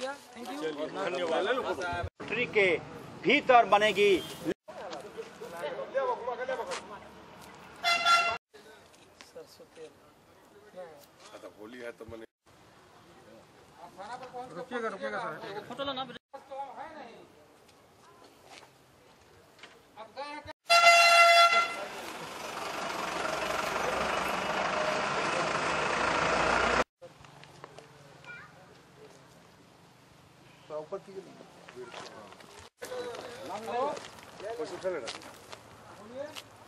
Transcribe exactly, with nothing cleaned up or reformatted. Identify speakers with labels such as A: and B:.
A: गया, thank you, धन्यवाद।
B: Factory के भीतर बनेगी।
A: सरसों तेल
C: होली है तो मैंने
A: रुकिएगा रुकिएगा सर, फोटो लो ना।
C: ऊपर की
A: हेलो,
C: चलेगा।